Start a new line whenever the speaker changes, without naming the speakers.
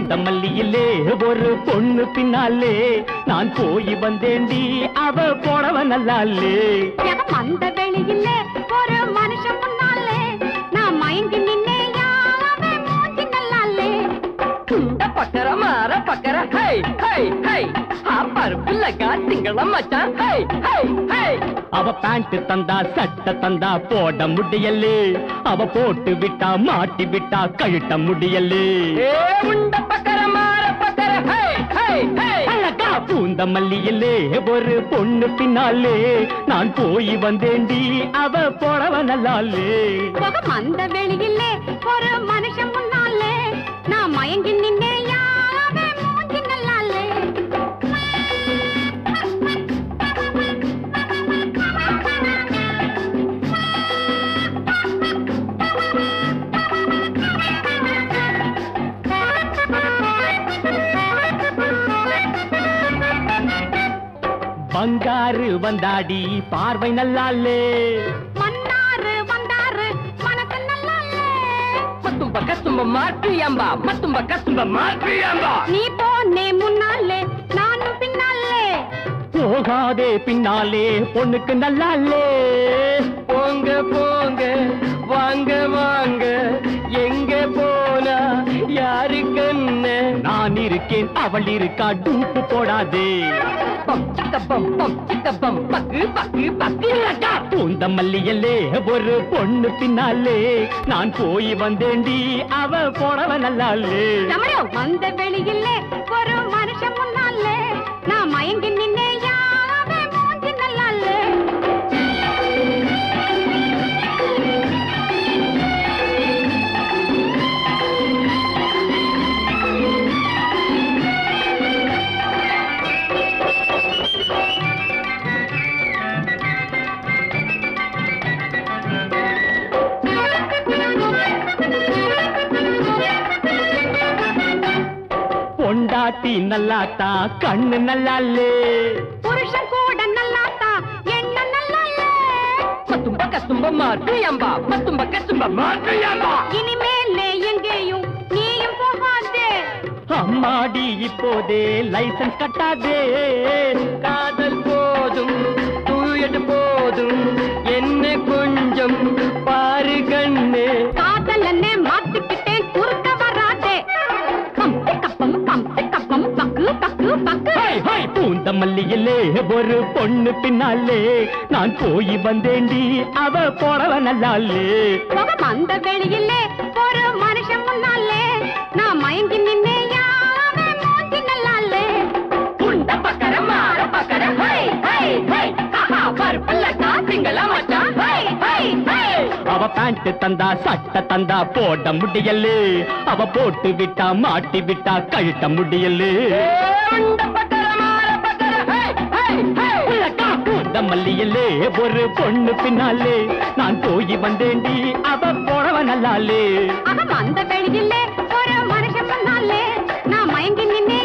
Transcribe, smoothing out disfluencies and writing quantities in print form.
பூந்தமல்லியிலே ஒரு பொண்ணு பின்னாலே நான் போய் வந்தேண்டி அவ போடவ நல்லாலே
அந்த வெளியிலே ஒரு மனுஷன் முன்னாலே நான் மயங்கி நின்னே யாவே மூஞ்சி நல்லாலே
பக்கர மாற பக்கர ஹை ஹை ஹை பருப்புல காத்திங்களம் மச்சான் ஹை ஹை ஹை
அவ பேண்ட் தந்தா சட்டை தந்தா போட முடியலே அவ போட்டு விட்டா மாட்டி விட்டா கழட்ட முடியலே
உண்ட பக்கர மாற பக்கர ஹை ஹை ஹை
அழகா பூந்தமல்லியிலே ஒரு பொண்ணு பின்னாலே நான் போய் வந்தேண்டி அவ போடவ நல்லாலே
அந்த வெளியிலே ஒரு மனுஷன் முன்னாலே நான் மயங்கி நின்னே யாவே மூஞ்சி நல்லாலே
பங்காரு வந்தாடி பார்வை நல்லாலே
மன்னாரு வந்தாரு மனசு நல்லாலே
மத்தும்ப கத்தும்ப மாற்றியம்பா மத்தும்ப கத்தும்ப மாற்றியம்பா
நீ போனே முன்னாலே நானும் பின்னாலே
போகாதே பின்னாலே பொண்ணுக்கு நல்லாலே
போங்க போங்க வாங்க வாங்க எங்க போனா யாரு கண்ணு
நான் இருக்கேன் அவள் இருக்கா டூப்பு போடாதே
பக்கு பக்கு பக்கு
பூந்தமல்லியிலே ஒரு பொண்ணு பின்னாலே நான் போய் வந்தேண்டி அவ போடவ நல்லாலே
வந்த வெளியிலே ஒரு மனுஷன் முன்னாலே நான் மயங்கி நின்னே யாவே மூஞ்சி நல்லாலே
பொண்டாட்டி நல்லாத்தா கண்ணு நல்லாலே
புருஷன் கூட நல்லாத்தா என்ன நல்லாலே
மத்தும்ப கத்தும்ப மாற்றியம்பா மத்தும்ப கத்தும்ப மாற்றியம்பா
இனிமேலே எங்கேயும் நீயும் போகாதே
அம்மாடி இப்போதே லைசன்ஸ் கட்டாதே
காதல் போதும் தூயது போதும் என்ன கொஞ்சம் பாரு கண்ணு
காதல் என்ன மாத்திக்கிட்டேன் குறுக்க வராதே கப்பம் பக்கு பக்கு பக்கு
பூந்தமல்லியிலே ஒரு பொண்ணு பின்னாலே நான் போய் வந்தேண்டி அவ போடவ நல்லாலே
அந்த வெளியிலே ஒரு மனுஷன் முன்னாலே நான் மயங்கி நின்னே யாவே மூஞ்சி நல்லாலே
உண்ட பக்கர மாற பக்கர ஹை ஹை ஹை பருப்புல காத்திங்களா மச்சான் ஹை ஹை ஹை
அவ பேண்ட் தந்தா சட்டை தந்தா போட முடியலே அவ போட்டு விட்டா மாட்டி விட்டா கழட்ட முடியலே பூந்தமல்லியிலே ஒரு பொண்ணு பின்னாலே நான் போய் வந்தேண்டி அவ போடவ நல்லாலே
அந்த வெளியிலே ஒரு மனுஷன் முன்னாலே நான் மயங்கி நின்னே